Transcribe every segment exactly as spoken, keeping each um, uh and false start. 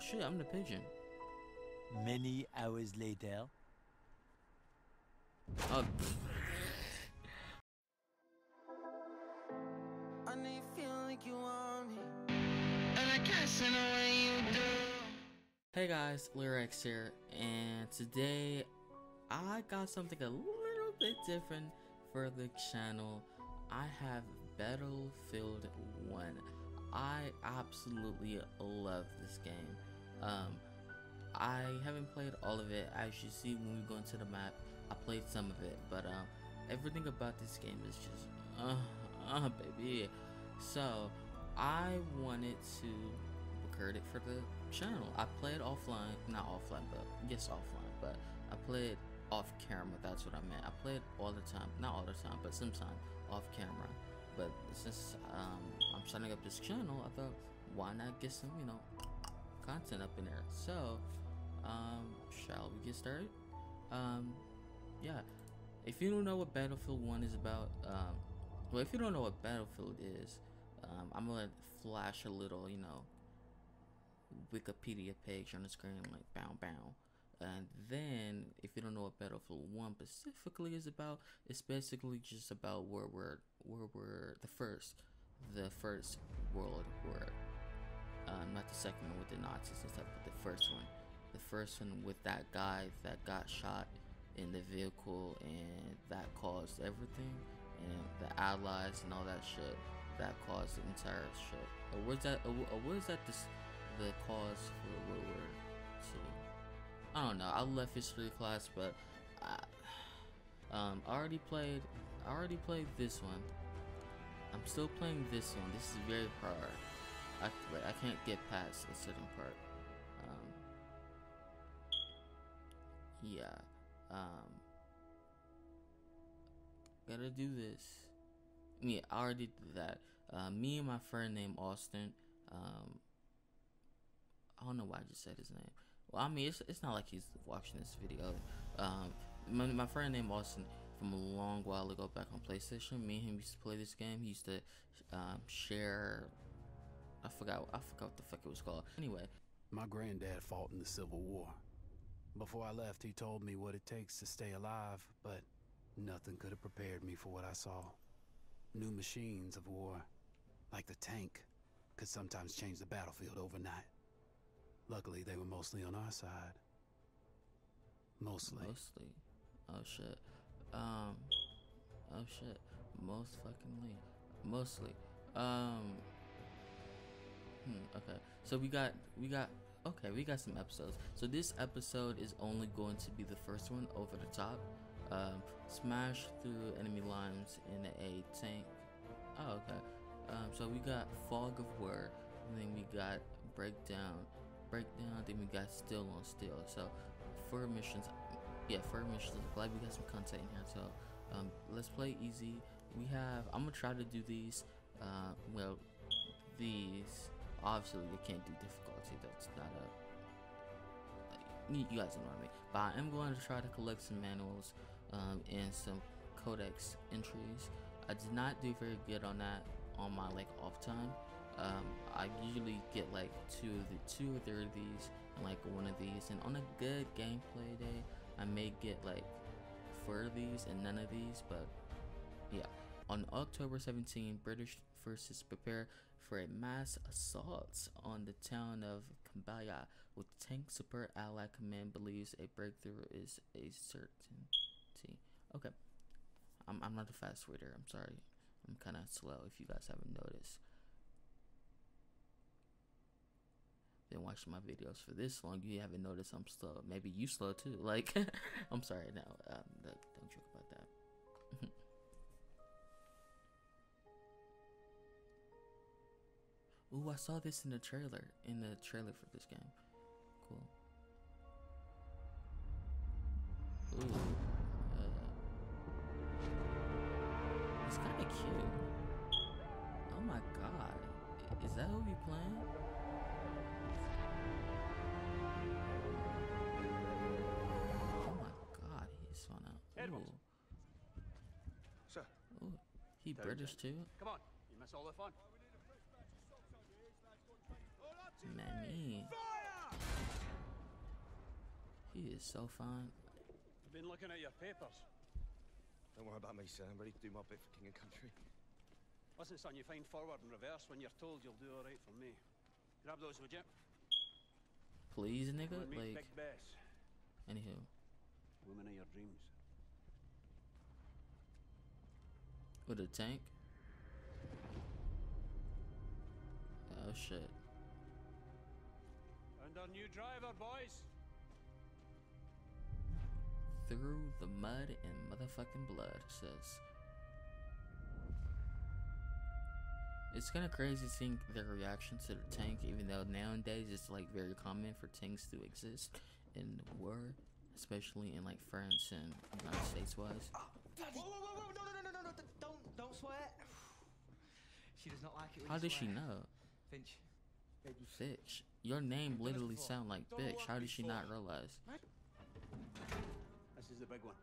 shit, I'm the pigeon. Many hours later. Oh. I know you feel like you want me, and I guess in a way you do. Hey guys, lujerex here, and today I got something a little bit different for the channel. I have Battlefield one. I absolutely love this game. Um, I haven't played all of it. As you see when we go into the map, I played some of it, but um, everything about this game is just uh, uh, baby. So I wanted to record it for the channel. I played offline, not offline, but yes, offline. But I played off camera. That's what I meant. I played all the time, not all the time, but sometimes off camera. But since um, I'm setting up this channel, I thought, why not get some, you know, content up in there? So, um, shall we get started? Um, yeah. If you don't know what Battlefield one is about, um, well, if you don't know what Battlefield is, um, I'm gonna flash a little, you know, Wikipedia page on the screen, like bow bow. And then, if you don't know what Battlefield one specifically is about, it's basically just about where we're, where we're the first, the first World War. Um, not the second one with the Nazis and stuff, but the first one. The first one with that guy that got shot in the vehicle, and that caused everything, and the Allies and all that shit. That caused the entire shit. Or was that? Or, or was that the the cause for World War Two? I don't know. I left history class, but I, um, I already played. I already played this one. I'm still playing this one. This is very hard. I like, I can't get past a certain part. Um, yeah. Um, gotta do this. Yeah, I already did that. Uh, me and my friend named Austin. Um, I don't know why I just said his name. Well, I mean, it's it's not like he's watching this video. Um, my, my friend named Austin from a long while ago back on PlayStation. Me and him used to play this game. He used to um, share. I forgot. I forgot what the fuck it was called. Anyway, my granddad fought in the Civil War. Before I left, he told me what it takes to stay alive, but nothing could have prepared me for what I saw. New machines of war, like the tank, could sometimes change the battlefield overnight. Luckily, they were mostly on our side. Mostly. Mostly. Oh shit. Um. Oh shit. Most fuckingly. Mostly. Um. Hmm. Okay. So we got. We got. Okay. We got some episodes. So this episode is only going to be the first one over the top. Um. Smash through enemy lines in a tank. Oh. Okay. Um. So we got Fog of War. And then we got Breakdown. Breakdown, then we got Still on Still. So for missions, yeah, for missions, I'm glad we got some content in here. So um, let's play easy. We have, I'm gonna try to do these. Uh, well, these obviously you can't do difficulty. That's not a. You, you guys know what I mean. But I am going to try to collect some manuals um, and some codex entries. I did not do very good on that on my like off time. Um, I usually get like two of the two or three of these and like one of these, and on a good gameplay day I may get like four of these and none of these. But yeah, on October seventeenth, British forces prepare for a mass assault on the town of Kambaya with tank support. Allied command believes a breakthrough is a certainty. Okay, I'm, I'm not a fast reader, I'm sorry. I'm kind of slow if you guys haven't noticed. Been watching my videos for this long, you haven't noticed I'm slow. Maybe you slow too. Like, I'm sorry now. Um, don't joke about that. Ooh, I saw this in the trailer. In the trailer for this game. Cool. Ooh. Uh, it's kind of cute. Oh my god. Is that who we playing? Ooh. Sir. Ooh, he Don't British too? Come on, you miss all the fun. Mammy. He is so fine. I've been looking at your papers. Don't worry about me, sir. I'm ready to do my bit for king and country. Listen, son, you find forward and reverse when you're told you'll do all right for me. Grab those, would you? Please, nigga. Go and meet Like, Big Bess, anywho. woman of your dreams. With a tank? Oh shit. And our new driver, boys. Through the mud and motherfucking blood, says. It's kind of crazy seeing their reaction to the tank, even though nowadays it's like very common for tanks to exist in war, especially in like France and United States wise. Oh, bloody. Whoa, whoa, whoa, whoa, no, no, no, no, no, don't, don't sweat. She does not like it when How you did swear. she know? Finch. Fitch. Your name We've done this literally before. sound like Don't bitch. work How did she before. not realize? This is the big one.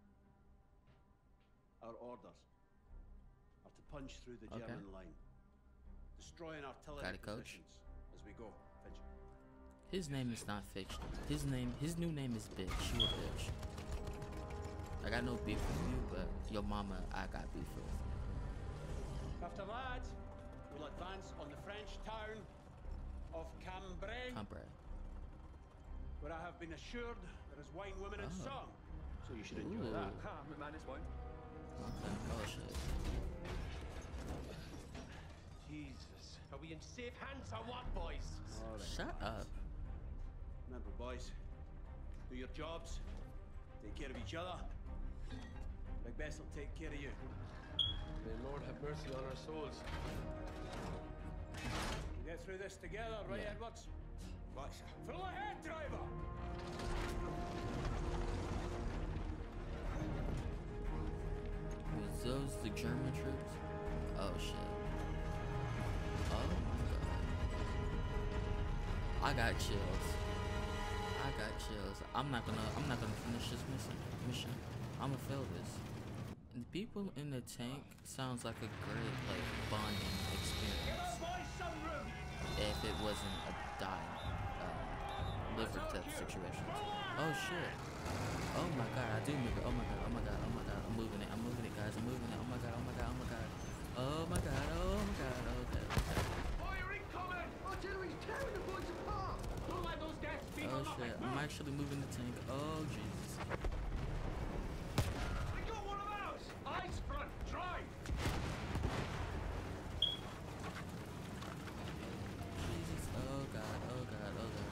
Our orders are to punch through the Okay. German line, destroying artillery Got it, coach. positions as we go. Finch. His name is not Fitch. His name, his new name is Bitch. You a bitch. I got no beef with you, but your mama, I got beef with. After that, we'll advance on the French town of Cambrai, Cambrai. where I have been assured there is wine, women, and Oh. song. So you should enjoy Ooh. that. Ah, man, it's wine. Okay. Oh shit. Jesus. Are we in safe hands or what, boys? All right. Shut up. Remember, boys, do your jobs, take care of each other. Big Bess will take care of you. May Lord have mercy on our souls. We'll get through this together, right, Yeah. Edwards? Right, sir. Full ahead, driver! Was those the German troops? Oh shit. Oh my god. I got chills. I got chills. I'm not gonna I'm not gonna finish this mission mission. I'ma fail this. And the people in the tank sounds like a great like bonding experience. If it wasn't a dying um, liver death situation. Oh shit. Oh my god, I do move it. Oh my god, oh my god, oh my god, I'm moving it, I'm moving it, guys, I'm moving it. Oh my god, oh my god, oh my god. Oh my god, oh my god, okay, okay. Fire incoming! Artillery's tearing the boys apart! Don't let those deaths be Oh shit, I'm actually moving the tank. Oh Jesus. We got one of ours! Eyes front, drive! Jesus, oh god, oh god, oh god.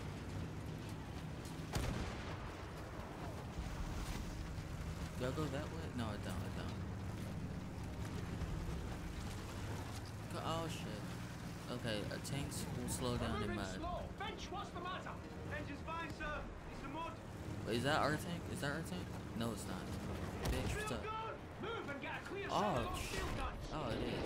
Do I go that way? No, I don't, I don't. Go- Oh shit. Okay, uh, tanks will slow down in mud. slow! Finch, what's the matter? Engine's fine, sir. It's the mud. Wait, is that our tank? Is that our tank? No, it's not. Bitch, what's up? Move and get a clear Oh, shot of those sh- shield guns. Oh, it is.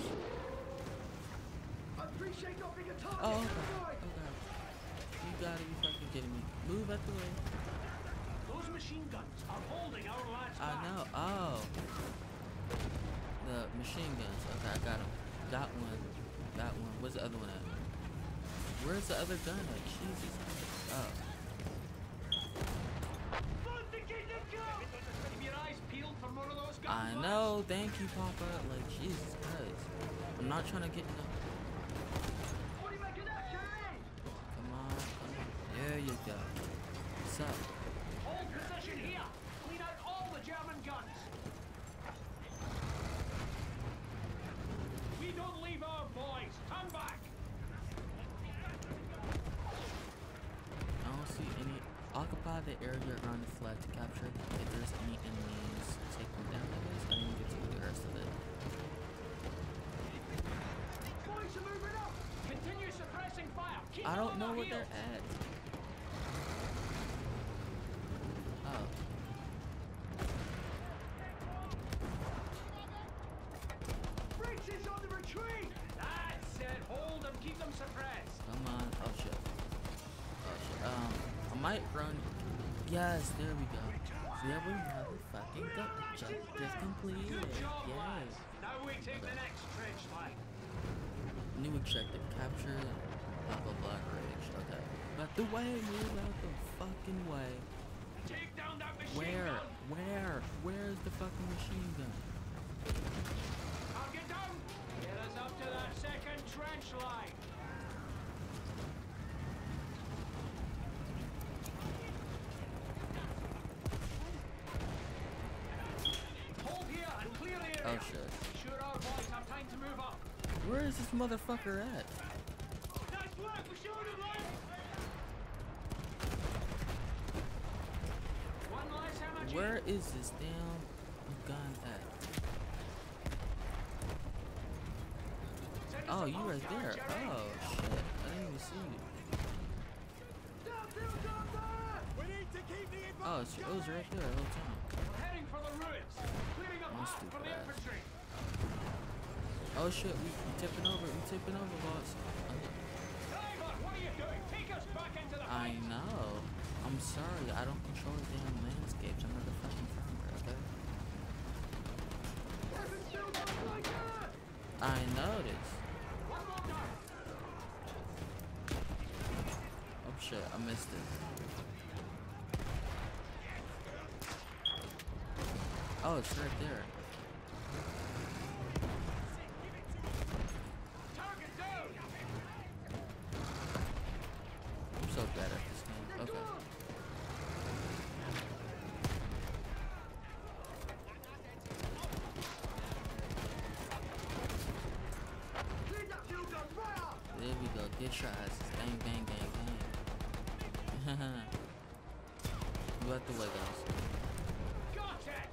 I appreciate not being a target. Oh, okay. Oh god. You gotta be fucking kidding me. Move out the way. Those machine guns are holding our lads I back. know. Oh. The machine guns. Okay, I got him. Got one. Got one. Where's the other one at? Where's the other gun at? Jesus. Oh. Keep your eyes peeled for more of those guns. I know. Thank you, Papa. Like, Jesus Christ. I'm not trying to get no. What do you make of that, Jerry? Come on. Come on. There you go. What's up? Hold position here. Clean out all the German guns. We don't leave our boys. Turn back. I don't see any. Occupy the area around the flag to capture. If there's any enemies, take them down. I guess I didn't get to do the rest of it. Boys are moving up. Continue suppressing fire. Keep I don't on know our where heels. they're at. Oh. Briggs is on the retreat. That's it. Hold them. Keep them suppressed. Come on. Oh shit. Oh shit. Um, I might run. Yes, there we go. So yeah, we have a fucking gun. Objective completed. Good job, Yes. lads. Now we take the next trench line. New objective capture. Blah blah blah. Ridge. Okay. Out the way. Move out the fucking way. Take down that machine Where? gun. Where? Where's the fucking machine gun? I'll get down. Get us up to that second trench line. Hold here and clear the area. Oh shit. Sure our boys have time to move up. Where is this motherfucker at? Nice work, we showed him, lads. One less ammo. Where is this damn gun at? Oh, you right there. Oh shit. I didn't even see you. Oh, it's, it was right there the whole time. We're heading for the ruins. Clearing a I'm path for the stupid ass. infantry. Oh shit, we, we tipping over, we tipping over, boss. Driver, what are you doing? Take us back into the I fight. know. I'm sorry, I don't control the damn landscapes. I'm not a fucking farmer, okay? I noticed. One more time. Oh shit, I missed it. Oh, it's right there. Target down. I'm so bad at this game. Okay. There we go. Get your asses. Bang, bang, bang, bang. You out the way, guys. Cortex.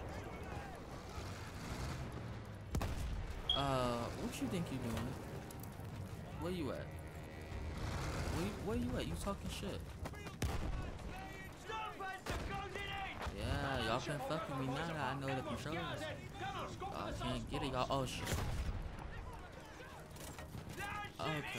Uh, what you think you doing? Where you at? Where you, where you at? You talking shit? Stop us, the coordinate. Yeah, y'all can fuck with me now that I know the controllers. Oh, I can't get it, y'all. Oh shit. Okay. I got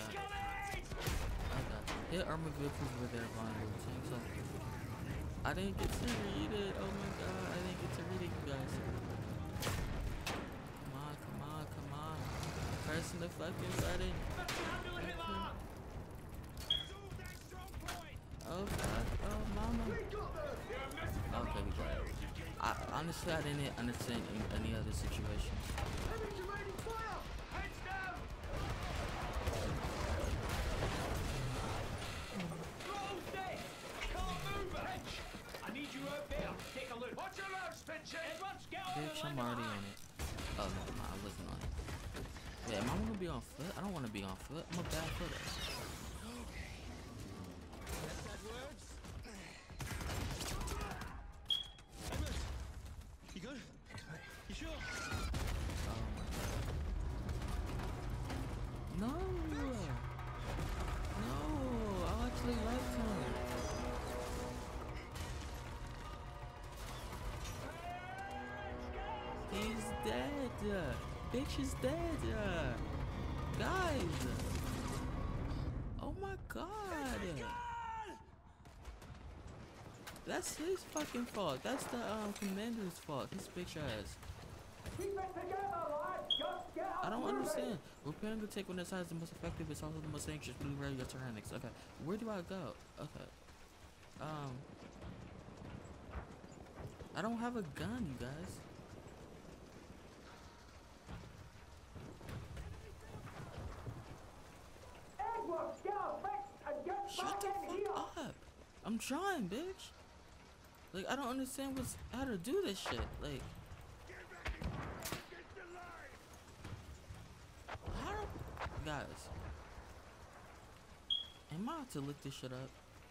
you. Hit armor vehicles with their vulnerable tanks. So I didn't get to read it. Oh my god, I didn't get to read it, you guys. Come on, come on, come on. Pressing the fucking button. Oh god. Oh mama. Okay, we got it. I, honestly, I didn't understand any, any other situation. Heads down. Close there. Can't move, Finch. I need you out there. Take a look. Watch your loads, Finch. Edwards, get on Bitch, the I'm already on it. Oh no, no, I wasn't on it. Yeah, am I gonna be on foot? I don't want to be on foot. I'm a bad footer. You good? You sure? Oh my god. No! No! I actually liked him. He's dead! Bitch is dead! Guys! Oh my god! That's his fucking fault. That's the um, commander's fault. His bitch ass. Keep it together, lads. Just get up. I don't understand. Repairing the take on that side is the most effective. It's also the most anxious. Blue rare your tyrannics. Okay. Where do I go? Okay. Um. I don't have a gun, you guys. Edwards, get up, fix, and get Shut the back in here. fuck up. I'm trying, bitch. Like, I don't understand what's how to do this shit. Like, how do, guys, am I to look this shit up?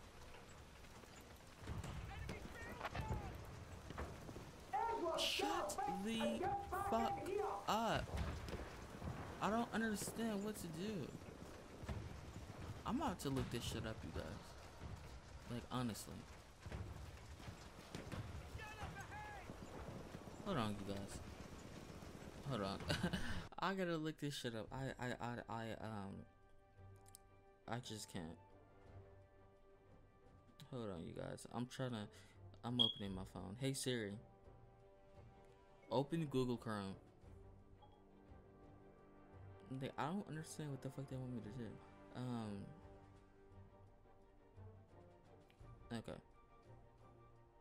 Edwards, get Shut up, fix, the and get back fuck in here. up. I don't understand what to do. I'm about to look this shit up, you guys. Like, honestly. Hold on, you guys. Hold on. I gotta look this shit up. I, I, I, I, um, I just can't. Hold on, you guys. I'm trying to, I'm opening my phone. Hey Siri. Open Google Chrome. They, I don't understand what the fuck they want me to do. Um. Okay.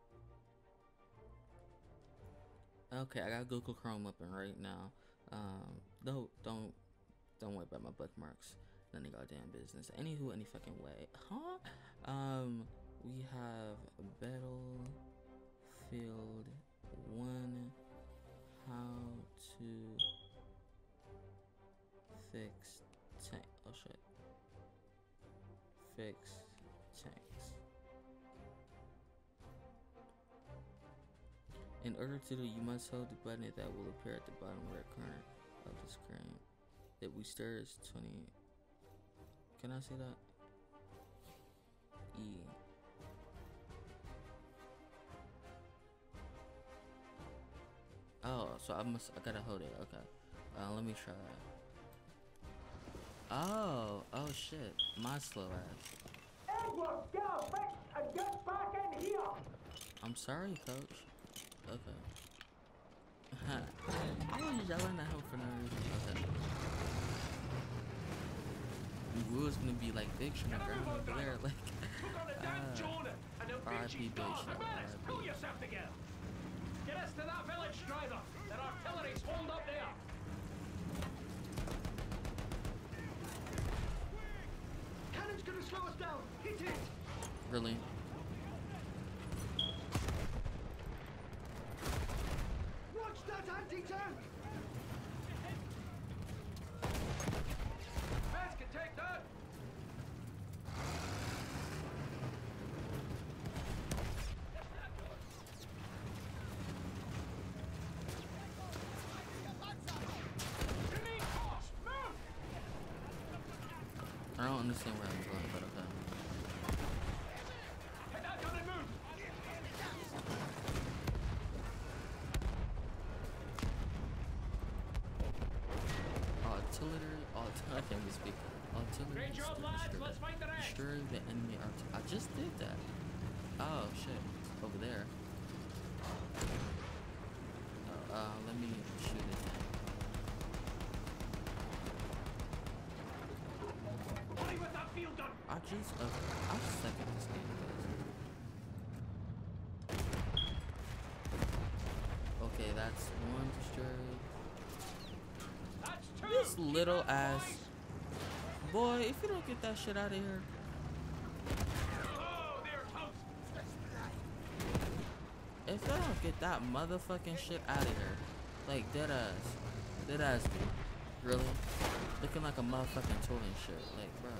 Okay, I got Google Chrome open right now. Um, don't don't don't worry about my bookmarks. None of goddamn business. Anywho, any fucking way, huh? Um, we have Battlefield One. How to fix tank? Oh shit. Fix tanks. In order to do, you must hold the button that will appear at the bottom right corner of the screen. That we start is twenty. Can I say that? E. Oh, so I must. I gotta hold it. Okay. Uh, let me try. Oh, oh shit. My slow ass. Edward, get a fix and get back in here! I'm sorry, coach. Okay. I was yelling at him for no reason. Okay. We was gonna be like big from the ground over there, like. Uh, R I P bitch. Pull yourself together. Get us to that village, driver. Their artillery's holed up there. Cannon's gonna slow us down. Hit it. Really? Watch that anti-tank. Mans can take that. I don't understand where I'm going, but okay. Head that gun and move. Artillery, artillery, I can't even speak. Artillery, Great job, destroy- lads. destroy- Let's fight the rest. Destroy the enemy artillery. I just did that. Oh shit, over there. Uh, uh let me shoot it. Only with that field gun. I just, uh, I just second this game, guys. Okay, that's one destroyed. That's two. This little Keep up, ass boys. boy, if you don't get that shit out of here. Oh, they're toast. If I don't get that motherfucking shit out of here, like dead ass, dead ass dude, really, looking like a motherfucking tool and shit, like bro.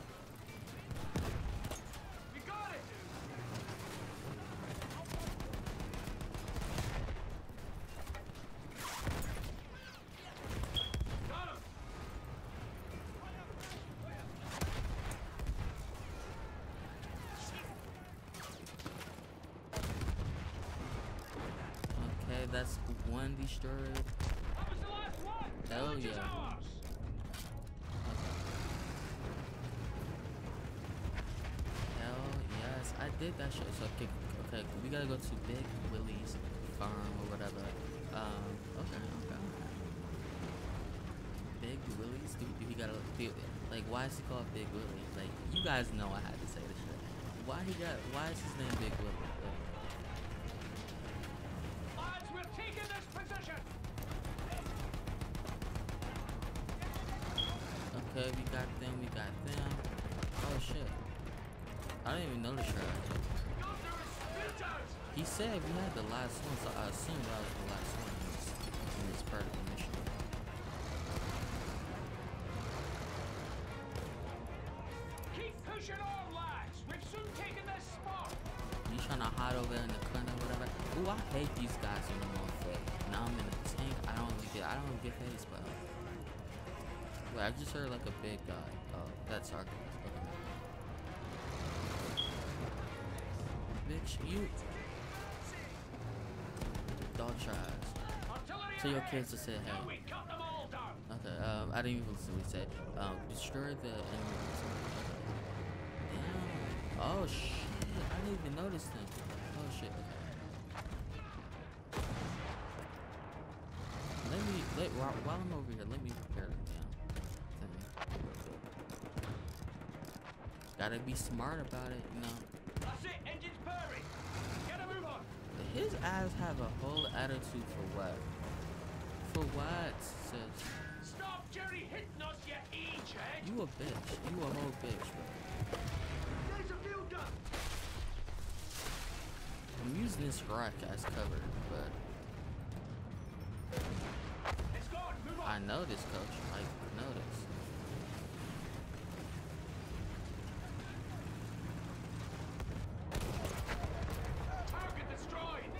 We got it. Got him. Okay, that's one destroyed. That was the last one. Hell Village is yeah. ours. Hell yes, I did that shit. So okay, okay, we gotta go to Big Willie's farm or whatever. Um, okay, okay, okay. Big Willie's, dude, he gotta do like, why is he called Big Willie? Like, you guys know I had to say this shit. Why he got? Why is his name Big Willie? Like, Lads, we're taking this position. okay, we got them, we got them. Oh shit. I didn't even notice her. Gunther is spit out. He said we had the last one, so I assumed that was the last one in this, in this part of the mission. Keep pushing on, lads. We've soon taken this spot. You trying to hide over there in the corner or whatever? Ooh, I hate these guys when I'm on foot. Now I'm in a tank. I don't even get. I don't even get phased by it. Wait, I just heard like a big guy. Oh, that's our guy. Okay. Bitch, you. Dog tries. Artillery Tell your ahead. kids to say hey. Now we cut them all down. Okay, um, I didn't even listen to what he said. Um, destroy the enemy. Okay. Damn. Oh shit, I didn't even notice them. Oh shit, okay. Let me, let, while, while I'm over here, let me repair the damn thing. Gotta be smart about it, you know. That's it. Engines purring. Get a move on. His ass have a whole attitude for what? For what, sis? Stop Jerry hitting us, you e-check! You a bitch. You a whole bitch, bro. There's a field gun! I'm using this rock as cover, but It's gone! Move on! I know this, coach. I know this. Target destroyed!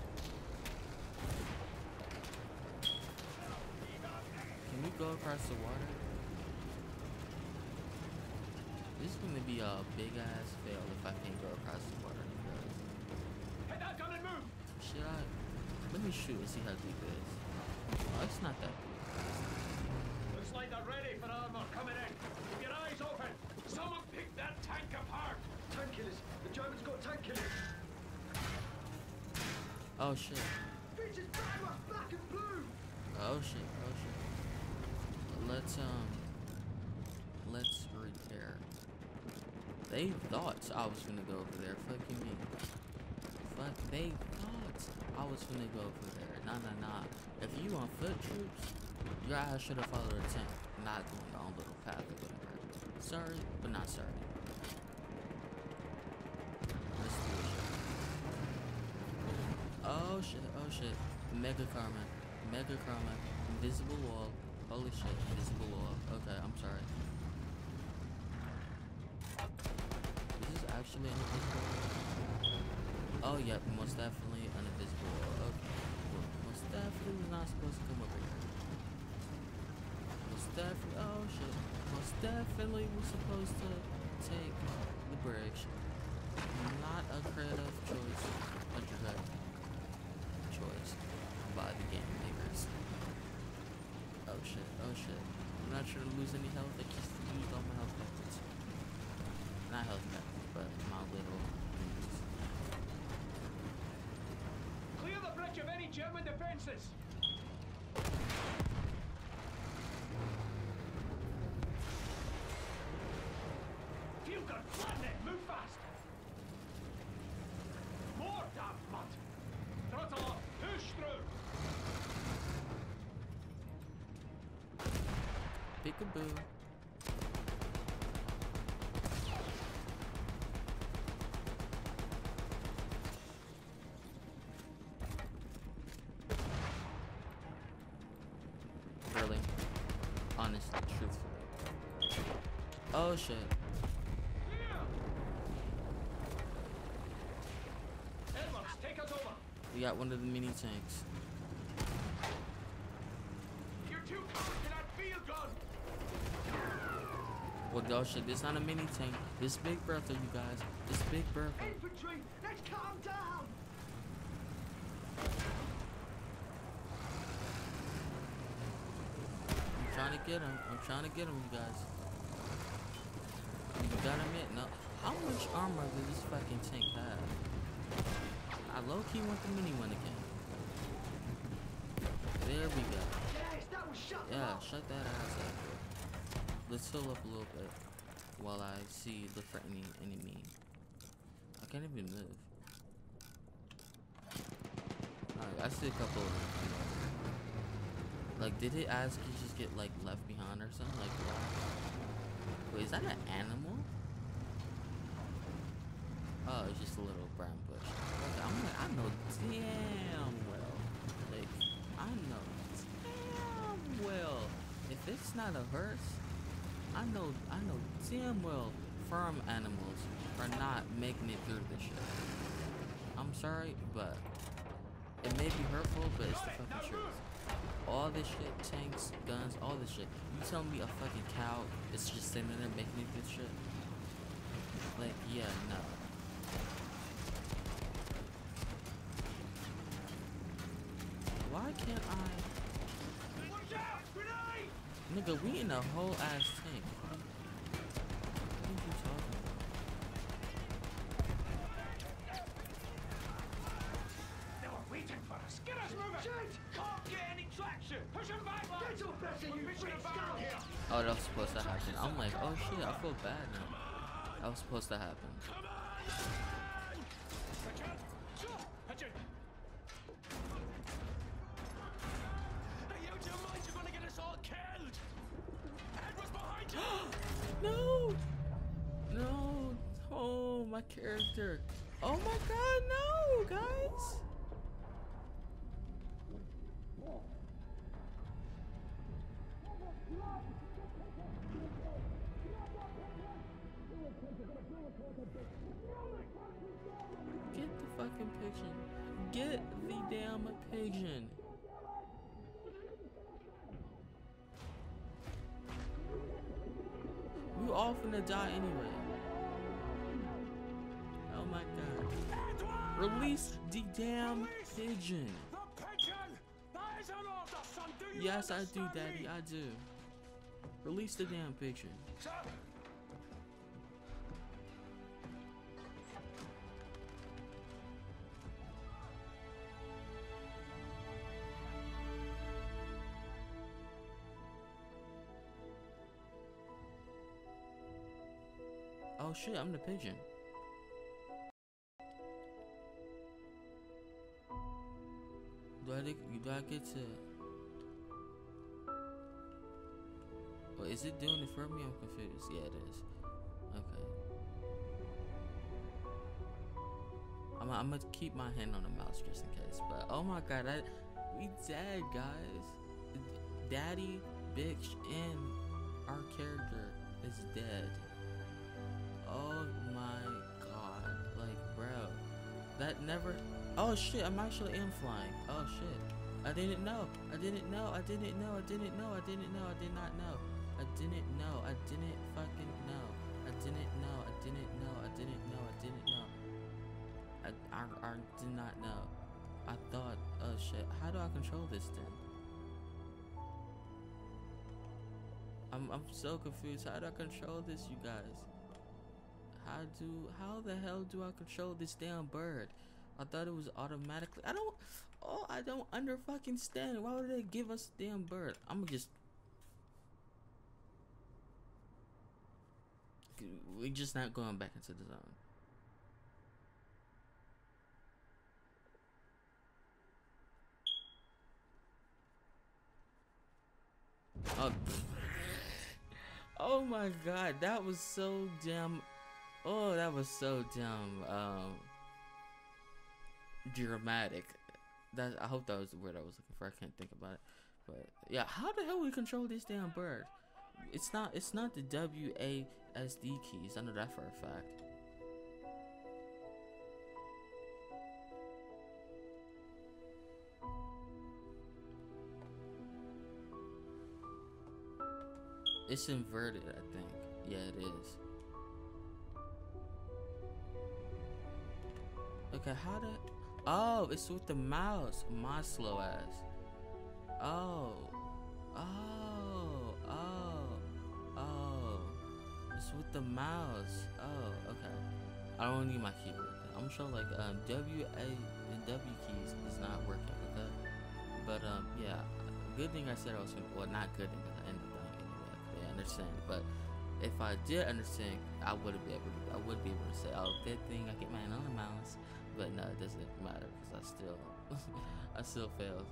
Can we go across the water? This is gonna be a big ass fail if I can't go across the water. Because Hit that gun and move! should I? Let me shoot and see how deep it is. Oh, it's not that deep. Looks like they're ready for armor coming in. Keep your eyes open. Someone pick that tank apart. Tank killers. The Germans got tank killers. Oh shit. Bitches power, black and blue. Oh shit. Oh shit. Let's um. Let's repair. They thought I was gonna go over there. Fucking me. Fuck. They thought I was gonna go over there. Nah, nah, nah. If you on foot troops, your ass should have followed the tank, not going your own little path or whatever. Sorry, but not sorry. Let's do it. Oh shit, oh shit. Mega karma. Mega karma. Invisible wall. Holy shit, invisible wall. Okay, I'm sorry. This is actually an invisible wall. Oh yep, most definitely an invisible wall. Okay. Well, most definitely was not supposed to come over here. Most definitely, oh shit. Most definitely was supposed to take the bridge. Not a creative choice. A direct choice by the game makers. Oh shit, oh shit. I'm not sure to lose any health. I just used all my health packets. Not health packets, but my little things. Clear the bridge of any German defenses. Field gun, flatten it. Move fast. More damn mud. Throttle up. Push through. Peekaboo. Really? Honestly, truthfully. Oh shit. Edwards, take us over. We got one of the mini tanks. You're too close to that field gun. Well, oh shit, this not a mini tank. This Big Bertha, you guys. This Big Bertha. Infantry, let's calm down. I'm trying to get him. I'm trying to get him, you guys. You gotta admit, no. How much armor does this fucking tank have? I low-key want the mini one again. There we go. Yes, that was shut Yeah, shut that ass up. Let's heal up a little bit while I see the threatening enemy. I can't even move. Alright, I see a couple of them. Like, did it ask you just get like left behind or something? Like, what? Wait, is that an animal? Oh, it's just a little brown bush. Okay, I'm like, I know damn well. Like, I know damn well. If it's not a hearse, I know, I know damn well farm animals are not making it through this shit. I'm sorry, but it may be hurtful, but it's the fucking truth. All this shit, tanks, guns, all this shit. You tell me a fucking cow is just sitting there making it through this shit? Like, yeah, no. Why can't I? Watch out! Grenade! Nigga, we in a whole ass tank. What are you talking about? They were waiting for us. Get us moving! Shit! Can't get any traction! Push them back, lads! Get your best in you freaks down here! Oh, that was supposed to happen. I'm like, oh shit, I feel bad now. That was supposed to happen. Come on! Richard! Richard! Are you my character. Oh my god, no, guys. Get the fucking pigeon. Get the damn pigeon. We all finna die anyway. Oh my god. Release the damn pigeon. Yes, I do, Daddy. I do. Release the damn pigeon. Oh shit, I'm the pigeon. Do I, do I get to... Oh, is it doing it for me? I'm confused. Yeah, it is. Okay. I'm, I'm gonna keep my hand on the mouse just in case. But oh my god, I, we dead, guys. Daddy, bitch, and our character is dead. Oh my god, like bro, that never. Oh shit, I'm actually am flying. Oh shit, I didn't know. I didn't know. I didn't know. I didn't know. I didn't know. I did not know. I didn't know. I didn't fucking know. I didn't know. I didn't know. I didn't know. I didn't know. I I, I did not know. I thought, oh shit, how do I control this then? I'm I'm so confused. How do I control this, you guys? How do how the hell do I control this damn bird? I thought it was automatically. I don't. Oh, I don't under fucking stand. Why would they give us a damn bird? I'm just. We're just not going back into the zone. Oh. Oh my god, that was so damn. Oh, that was so damn um dramatic. That I hope that was the word I was looking for. I can't think about it. But yeah, how the hell we control this damn bird? It's not it's not the W A S D keys. I know that for a fact. It's inverted, I think. Yeah, it is. Okay, how to... Oh, it's with the mouse. My slow ass. Oh. Oh. Oh. Oh. It's with the mouse. Oh, okay. I don't need my keyboard. I'm sure like um W A and W keys is not working, okay? But um yeah. Good thing I said I was gonna, well, not good thing because I ended up dying anyway. They understand. But if I did understand, I wouldn't be able to. I would be able to say, "Oh, good thing I get my hand on the mouse." But no, it doesn't matter because I still, I still failed.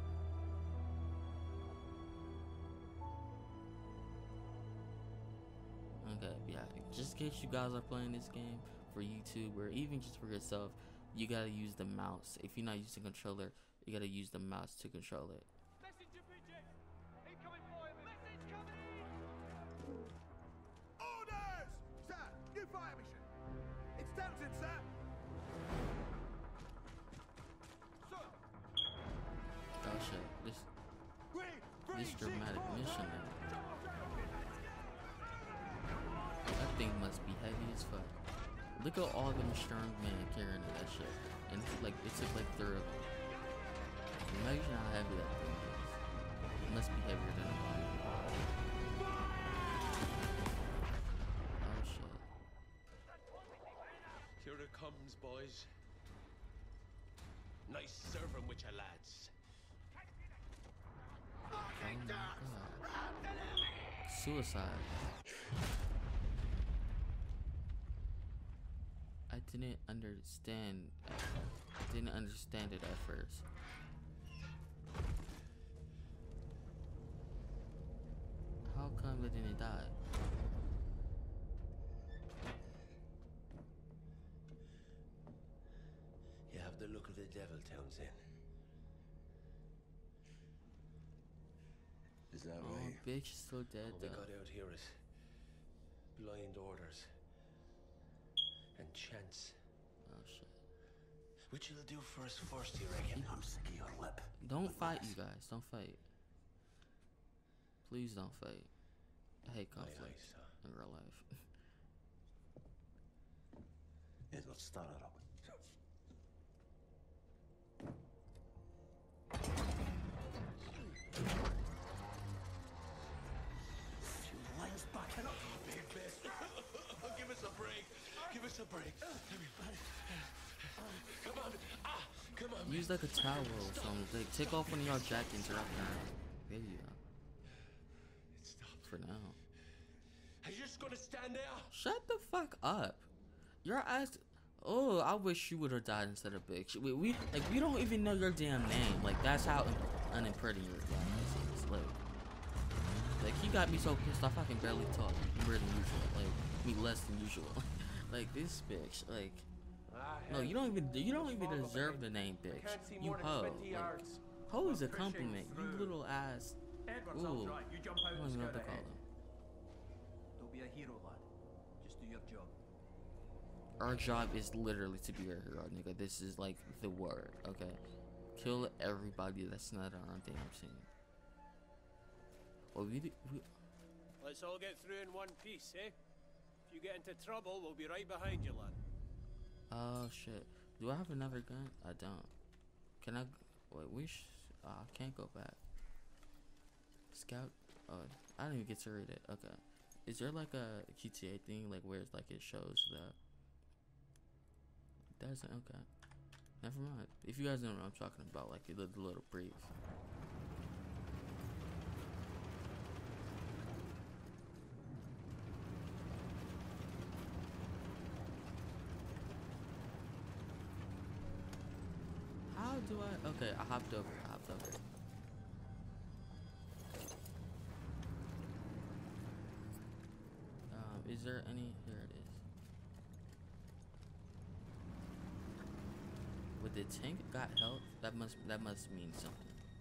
Okay, yeah. Just in case you guys are playing this game for YouTube or even just for yourself, you gotta use the mouse. If you're not using a controller, you gotta use the mouse to control it. Messenger pigeon! Incoming fire! Message coming in! Orders! Sir, new fire mission. It's Townsend, sir. Sir. Oh shit! This Green, green, this six, dramatic four, mission. nine. That thing must be heavy as fuck. Look at all them strong men carrying that shit, and it's like it took like through. Imagine how heavy that thing is. It must be heavier than a bomb. Oh shit. Here it comes, boys. Nice serving with your lads. Oh my god. Suicide. I didn't understand. I didn't understand it at first. How come it didn't die? devil town's in. Is that Oh, right? bitch is still dead All we though. got out here is blind orders and chance. Oh shit. Which you'll do first first, you reckon? I'm sick of your lip. Don't fight, you guys. Don't fight. Please don't fight. I hate Aye, aye, conflict sir. in real life. Yeah, let's start it up. Lions backing up. Big best. Give us a break. Give us a break. Come on. Ah, come on. Use like a towel or something. Like take off one of y'all jackets or something. There you go. Stop. For now. Are you just gonna stand there? Shut the fuck up. Your ass. Oh, I wish you would have died instead of bitch. We, we like we don't even know your damn name. Like that's how un- unimpressive your damn is. Like, like he got me so pissed off I can barely talk more than usual. Like me less than usual. Like this bitch. Like no, you don't even you don't even deserve the name bitch. You hoe. Like, hoe is a compliment. You little ass. Edward's Ooh. all right. You jump I out don't and even know scout what to call ahead. him. Don't be a hero, lad. Just do your job. Our job is literally to be a hero, nigga. This is like the word, okay? Kill everybody that's not on our damn team. Well, we, do, we Let's all get through in one piece, eh? If you get into trouble, we'll be right behind you, lad. oh shit. Do I have another gun? I don't. Can I? Wait, we. Sh uh, I can't go back. Scout. Oh, I didn't even get to read it. Okay. Is there like a G T A thing, like where it's like it shows the? Doesn't okay. Never mind. If you guys don't know what I'm talking about, like the, the little brief. How do I? Okay, I hopped over. I hopped over. Um, is there any? Here it is. With the tank got health, that must that must mean something.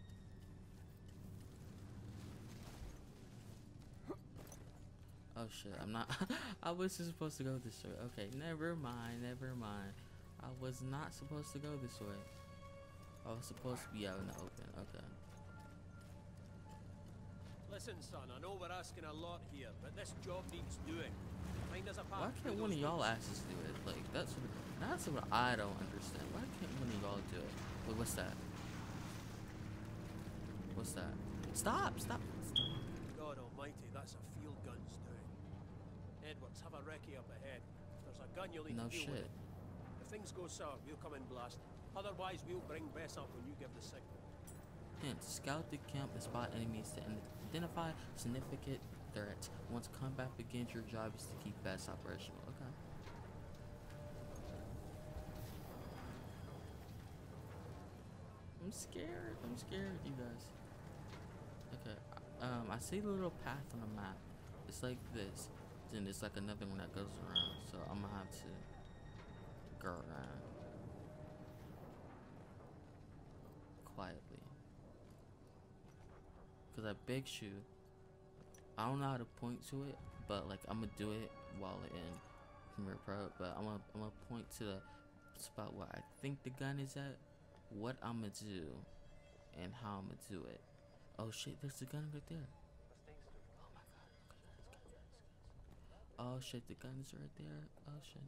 Oh shit, I'm not. I was supposed to go this way. Okay, never mind, never mind. I was not supposed to go this way. I was supposed to be out in the open. Okay. Listen, son, I know we're asking a lot here, but this job needs doing. Find us a path Why through can't one of those y'all woods. asses do it? Like that's what, that's what I don't understand. Why can't one of y'all do it? Wait, what's that? What's that? Stop! Stop! Stop! God almighty, that's a field gun's doing. Edwards, have a recce up ahead. If there's a gun, you'll need No to deal with shit. it. If things go sour, we'll come and blast. Otherwise, we'll bring Bess up when you give the signal. Hint: scout the camp and spot enemies to identify significant threats. Once combat begins, your job is to keep Bess operational. Okay. I'm scared. I'm scared, you guys. Okay. Um, I see the little path on the map. It's like this. Then there's like another one that goes around. So I'm gonna have to go around quietly. Cause I big shoe. I don't know how to point to it, but like I'm gonna do it while in Premiere Pro. But I'm gonna I'm gonna point to the spot where I think the gun is at, what I'm gonna do, and how I'm gonna do it. Oh shit, there's the gun right there. Oh my god. Okay, guys, guys, guys, guys. Oh shit, the gun is right there. Oh shit.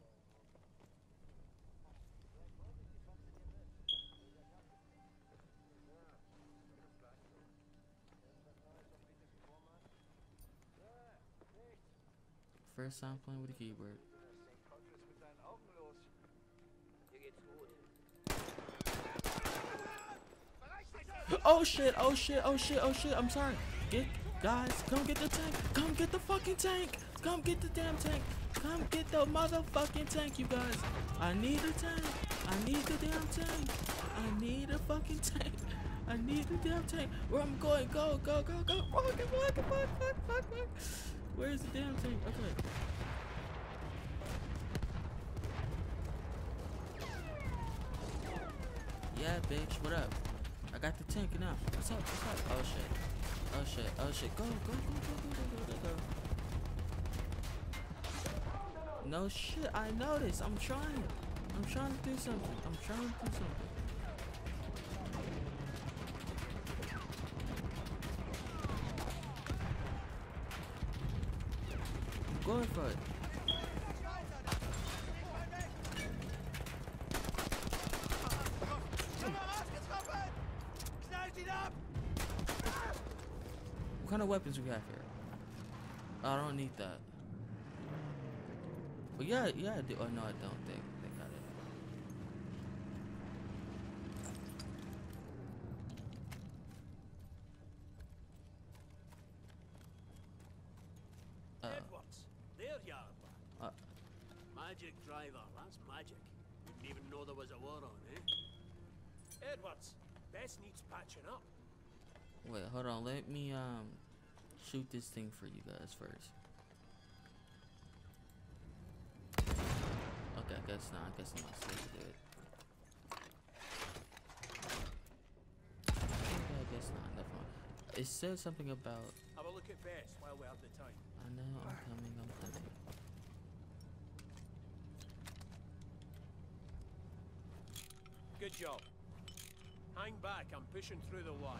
First time playing with a keyboard. Oh shit, oh shit, oh shit, oh shit, I'm sorry. Get, guys, come get the tank. Come get the fucking tank. Come get the damn tank. Come get the motherfucking tank, you guys. I need a tank. I need the damn tank. I need a fucking tank. I need the damn tank. Where I'm going, go, go, go, go. Fuck, fuck, fuck, fuck, fuck, fuck. Where's the damn tank? Okay. Yeah, bitch. What up? I got the tank now. What's up? What's up? Oh shit. Oh shit. Oh shit. Go, go, go, go, go, go, go, go, go. No shit. I noticed. I'm trying. I'm trying to do something. I'm trying to do something. I'm going for it. What kind of weapons we have here? Oh, I don't need that. But yeah, yeah, I do. Oh no, I don't think they got it. Uh, Edwards, there you are. uh, Magic driver, that's magic. Didn't even know there was a war on, eh? Edwards, Bess needs patching up. wait, hold on. Let me um shoot this thing for you guys first. Okay, I guess not. I guess I'm not supposed to do it. Okay, I guess not. Never mind. It said something about. Have a look at Bess while we have the time. I know. I'm coming. I'm coming. Good job. Hang back, I'm pushing through the wire.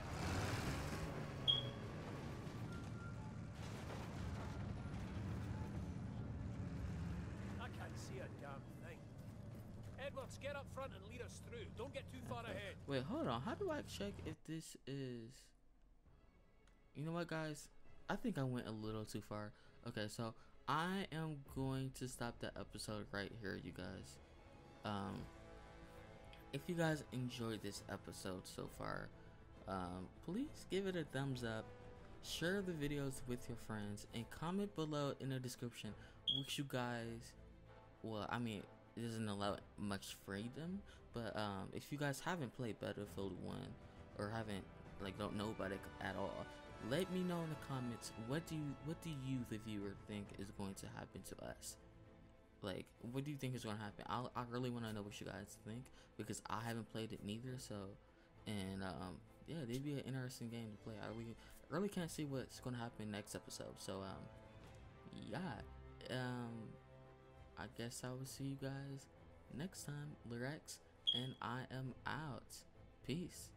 I can't see a damn thing. Edwards, get up front and lead us through. Don't get too far ahead. Wait, hold on. How do I check if this is? You know what, guys? I think I went a little too far. Okay, so I am going to stop the episode right here, you guys. Um, if you guys enjoyed this episode so far, um, please give it a thumbs up, share the videos with your friends, and comment below in the description which you guys, well, I mean, it doesn't allow much freedom, but um, if you guys haven't played Battlefield one or haven't, like, don't know about it at all, let me know in the comments what do you what do you the viewer think is going to happen to us. Like, what do you think is going to happen? I'll, I really want to know what you guys think, because I haven't played it neither. So, and um, yeah, it'd be an interesting game to play. I really, really can't see what's going to happen next episode. So, um, yeah, um, I guess I will see you guys next time, lujerex, and I am out. Peace.